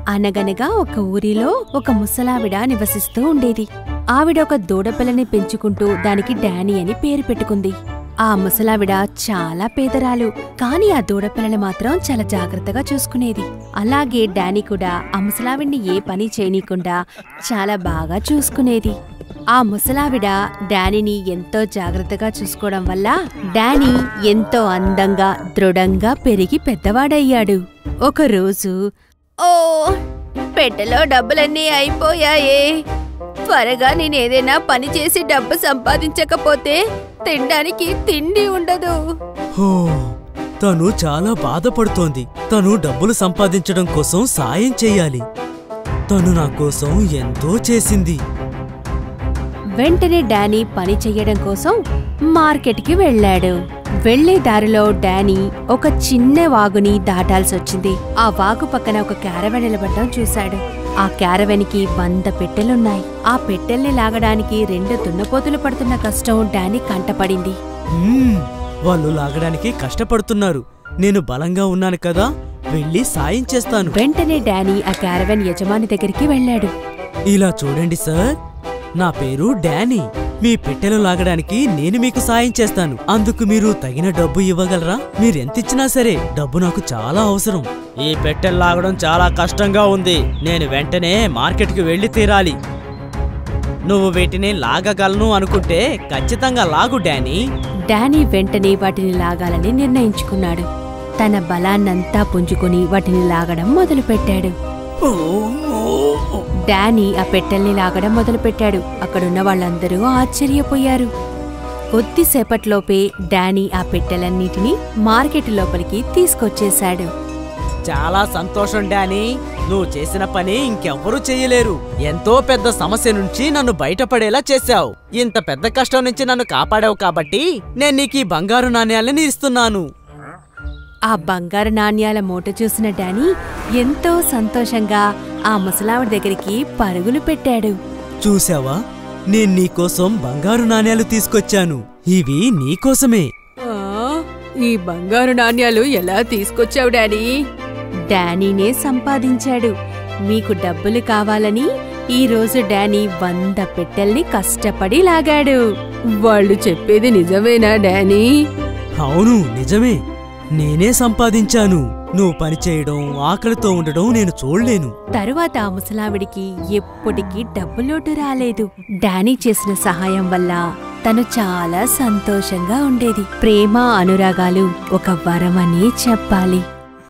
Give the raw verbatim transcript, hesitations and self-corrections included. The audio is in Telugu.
అనగనగా ఒక ఊరిలో ఒక ముసలావిడ నివసిస్తూ ఉండేది. ఆవిడ ఒక దూడపిల్లని పెంచుకుంటూ దానికి డానీ అని పేరు పెట్టుకుంది. ఆ ముసలావిడ చాలా పేదరాలు, కాని ఆ దూడపిల్లని మాత్రం చాలా జాగ్రత్తగా చూసుకునేది. అలాగే డానీ కూడా ఆ ముసలావిడ్ని ఏ పని చేయనీయకుండా చాలా బాగా చూసుకునేది. ఆ ముసలావిడ డానీని ఎంతో జాగ్రత్తగా చూసుకోవడం వల్ల డానీ ఎంతో అందంగా దృఢంగా పెరిగి పెద్దవాడయ్యాడు. ఒకరోజు, ఓ పెట్టెలో డబ్బులన్నీ అయిపోయాయే, త్వరగా నేనేదైనా పని చేసి డబ్బు సంపాదించకపోతే తినడానికి తిండి ఉండదు. హో, తను చాలా బాధపడుతోంది. తను డబ్బులు సంపాదించడం కోసం సాయం చెయ్యాలి. తను నా కోసం ఎంతో చేసింది. వెంటనే డానీ పని చెయ్యడం కోసం మార్కెట్కి వెళ్ళాడు. వెళ్లే దారిలో డానీ ఒక చిన్న వాగుని దాటాల్సొచ్చింది. ఆ వాగు పక్కన ఒక క్యారవెన్ నిలబడ్డం చూశాడు. ఆ క్యారవెన్కి వంద పెట్టెలున్నాయి. ఆ పెట్టెల్ని లాగడానికి రెండు దున్నపోతులు పడుతున్న కష్టం డానీ కంటపడింది. వాళ్ళు లాగడానికి కష్టపడుతున్నారు. నేను బలంగా ఉన్నాను కదా, వెళ్ళి సాయం చేస్తాను. వెంటనే డానీ ఆ క్యారవెన్ యజమాని దగ్గరికి వెళ్ళాడు. ఇలా చూడండి సార్, నా పేరు డానీ. మీ పెట్టెలు లాగడానికి నేను మీకు సాయం చేస్తాను. అందుకు మీరు తగిన డబ్బు ఇవ్వగలరా? మీరెంతిచ్చినా సరే, డబ్బు నాకు చాలా అవసరం. ఈ పెట్టెలు లాగడం చాలా కష్టంగా ఉంది. నేను వెంటనే మార్కెట్కి వెళ్ళి తీరాలి. నువ్వు వీటిని లాగగలను అనుకుంటే ఖచ్చితంగా లాగు డానీ. డానీ వెంటనే వాటిని లాగాలని నిర్ణయించుకున్నాడు. తన బలాన్నంతా పుంజుకుని వాటిని లాగడం మొదలుపెట్టాడు. డానీ ఆ పెట్టెల్ని లాగడం మొదలుపెట్టాడు. అక్కడున్న వాళ్ళందరూ ఆశ్చర్యపోయారు. కొద్దిసేపట్లోపే డానీ ఆ పెట్టెలన్నిటినీ మార్కెట్ లోపలికి తీసుకొచ్చేశాడు. చాలా సంతోషం డానీ, నువ్వు చేసిన పని ఇంకెవ్వరూ చెయ్యలేరు. ఎంతో పెద్ద సమస్య నుంచి నన్ను బయటపడేలా చేశావు. ఇంత పెద్ద కష్టం నుంచి నన్ను కాపాడావు కాబట్టి నేను నీకు ఈ బంగారు నాణ్యాలని ఇస్తున్నాను. ఆ బంగారు నాణ్యాల మూట చూసిన డానీ ఎంతో సంతోషంగా ఆ ముసలావిడ దగ్గరికి పరుగులు పెట్టాడు. చూసావా, నేను నీకోసం బంగారు నాణ్యాలు తీసుకొచ్చాను. ఇవి నీకోసమే. ఈ బంగారు నాణ్యాలు ఎలా తీసుకొచ్చావు డానీ? డానీనే సంపాదించాడు. మీకు డబ్బులు కావాలని ఈ రోజు డానీ వంద పెట్టెల్ని కష్టపడి లాగాడు. వాళ్ళు చెప్పేది నిజమేనా డానీ? అవును, నిజమే. నేనే సంపాదించాను. నువ్వు పనిచేయడం, ఆకలితో ఉండడం నేను చూడలేను. తరువాత ఆ ముసలావిడికి ఎప్పటికీ డబ్బులోటు రాలేదు. డానీ చేసిన సహాయం వల్ల తను చాలా సంతోషంగా ఉండేది. ప్రేమ, అనురాగాలు ఒక వరమనే చెప్పాలి.